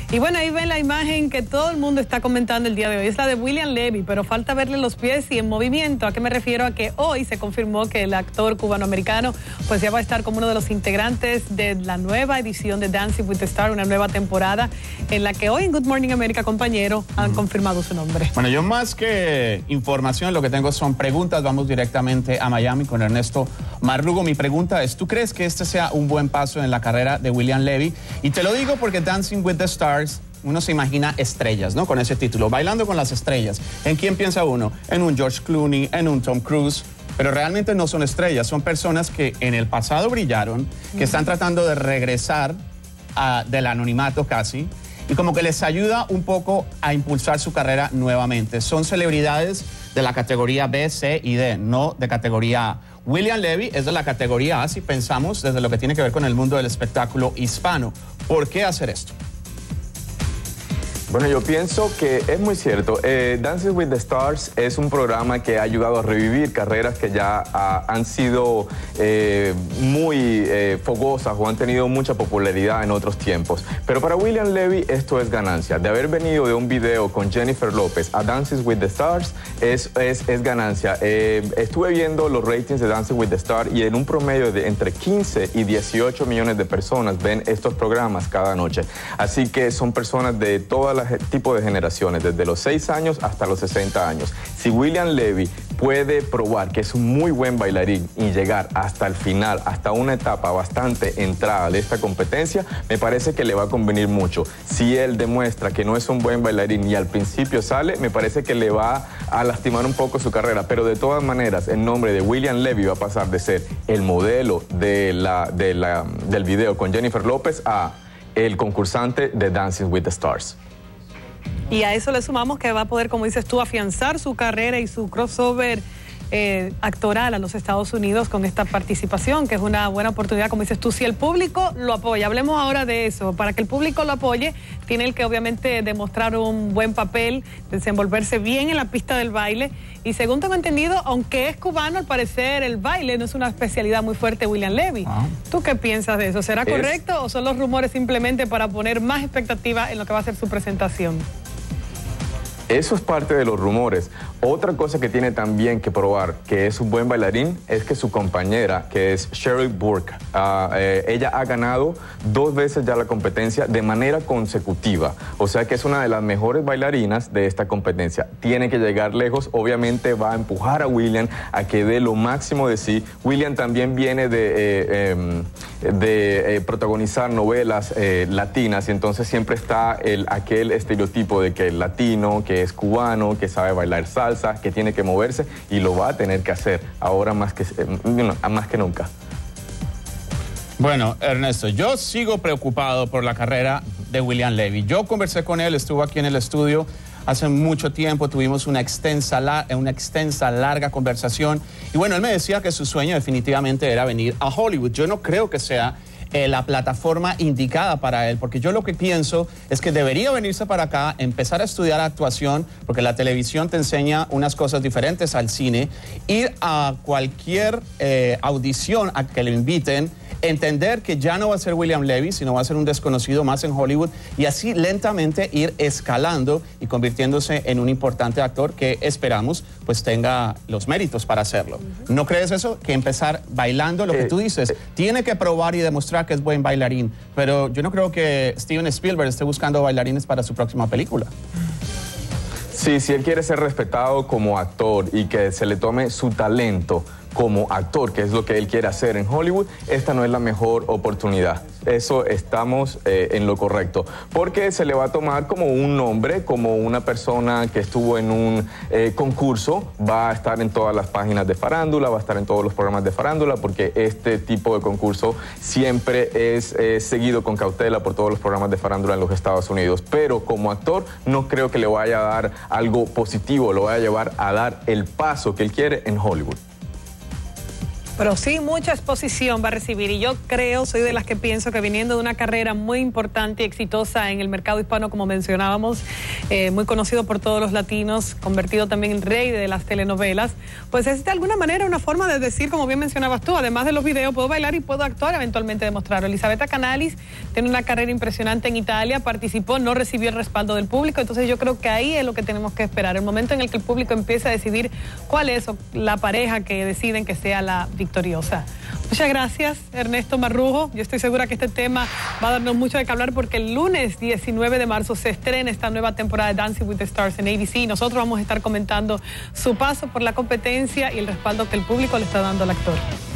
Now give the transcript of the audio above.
Y bueno, ahí ven la imagen que todo el mundo está comentando el día de hoy. Es la de William Levy, pero falta verle los pies y en movimiento. ¿A qué me refiero? A que hoy se confirmó que el actor cubanoamericano pues ya va a estar como uno de los integrantes de la nueva edición de Dancing with the Stars, una nueva temporada en la que hoy en Good Morning America, compañero, han confirmado su nombre. Bueno, yo más que información, lo que tengo son preguntas. Vamos directamente a Miami con Ernesto Marrugo. Mi pregunta es, ¿tú crees que este sea un buen paso en la carrera de William Levy? Y te lo digo porque Dancing with the Stars, uno se imagina estrellas, ¿no? Con ese título, bailando con las estrellas. ¿En quién piensa uno? En un George Clooney, en un Tom Cruise. Pero realmente no son estrellas, son personas que en el pasado brillaron, que están tratando de regresar del anonimato casi, y como que les ayuda un poco a impulsar su carrera nuevamente. Son celebridades de la categoría B, C y D, no de categoría A. William Levy es de la categoría A si pensamos desde lo que tiene que ver con el mundo del espectáculo hispano. ¿Por qué hacer esto? Bueno, yo pienso que es muy cierto. Dancing with the Stars es un programa que ha ayudado a revivir carreras que ya han sido muy fogosas o han tenido mucha popularidad en otros tiempos. Pero para William Levy esto es ganancia. De haber venido de un video con Jennifer López a Dancing with the Stars es ganancia. Estuve viendo los ratings de Dancing with the Stars y en un promedio de entre 15 y 18 millones de personas ven estos programas cada noche. Así que son personas de todas las tipos de generaciones, desde los 6 años hasta los 60 años. Si William Levy puede probar que es un muy buen bailarín y llegar hasta el final, hasta una etapa bastante entrada de esta competencia, me parece que le va a convenir mucho. Si él demuestra que no es un buen bailarín y al principio sale, me parece que le va a lastimar un poco su carrera, pero de todas maneras, el nombre de William Levy va a pasar de ser el modelo del video con Jennifer López a el concursante de Dancing with the Stars. Y a eso le sumamos que va a poder, como dices tú, afianzar su carrera y su crossover actoral a los Estados Unidos con esta participación, que es una buena oportunidad, como dices tú, si el público lo apoya. Hablemos ahora de eso. Para que el público lo apoye, tiene él que obviamente demostrar un buen papel, desenvolverse bien en la pista del baile. Y según tengo entendido, aunque es cubano, al parecer el baile no es una especialidad muy fuerte de William Levy. ¿Tú qué piensas de eso? ¿Será correcto o son los rumores simplemente para poner más expectativa en lo que va a ser su presentación? Eso es parte de los rumores. Otra cosa que tiene también que probar que es un buen bailarín es que su compañera, que es Cheryl Burke, ella ha ganado 2 veces ya la competencia de manera consecutiva. O sea que es una de las mejores bailarinas de esta competencia. Tiene que llegar lejos, obviamente va a empujar a William a que dé lo máximo de sí. William también viene de protagonizar novelas latinas y entonces siempre está aquel estereotipo de que el latino, que es cubano, que sabe bailar salsa, que tiene que moverse y lo va a tener que hacer ahora más que nunca. Bueno, Ernesto, yo sigo preocupado por la carrera de William Levy. Yo conversé con él, estuvo aquí en el estudio hace mucho tiempo, tuvimos una extensa, larga conversación y bueno, él me decía que su sueño definitivamente era venir a Hollywood. Yo no creo que sea la plataforma indicada para él, porque yo lo que pienso es que debería venirse para acá, empezar a estudiar actuación, porque la televisión te enseña unas cosas diferentes al cine, ir a cualquier audición a que le inviten, entender que ya no va a ser William Levy, sino va a ser un desconocido más en Hollywood y así lentamente ir escalando y convirtiéndose en un importante actor que esperamos pues tenga los méritos para hacerlo. ¿No crees eso? Que empezar bailando, lo que tú dices, tiene que probar y demostrar que es buen bailarín, pero yo no creo que Steven Spielberg esté buscando bailarines para su próxima película. Sí, si él quiere ser respetado como actor y que se le tome su talento como actor, que es lo que él quiere hacer en Hollywood, esta no es la mejor oportunidad. Eso estamos en lo correcto, porque se le va a tomar como un nombre, como una persona que estuvo en un concurso, va a estar en todas las páginas de farándula, va a estar en todos los programas de farándula, porque este tipo de concurso siempre es seguido con cautela por todos los programas de farándula en los Estados Unidos, pero como actor no creo que le vaya a dar algo positivo, lo vaya a llevar a dar el paso que él quiere en Hollywood. Pero sí, mucha exposición va a recibir y yo creo, soy de las que pienso que viniendo de una carrera muy importante y exitosa en el mercado hispano, como mencionábamos, muy conocido por todos los latinos, convertido también en rey de las telenovelas, pues es de alguna manera una forma de decir, como bien mencionabas tú, además de los videos, puedo bailar y puedo actuar, eventualmente demostrarlo. Elisabetta Canalis tiene una carrera impresionante en Italia, participó, no recibió el respaldo del público, entonces yo creo que ahí es lo que tenemos que esperar, el momento en el que el público empiece a decidir cuál es la pareja que deciden que sea la victoriosa. Muchas gracias, Ernesto Marrujo. Yo estoy segura que este tema va a darnos mucho de qué hablar porque el lunes 19 de marzo se estrena esta nueva temporada de Dancing with the Stars en ABC y nosotros vamos a estar comentando su paso por la competencia y el respaldo que el público le está dando al actor.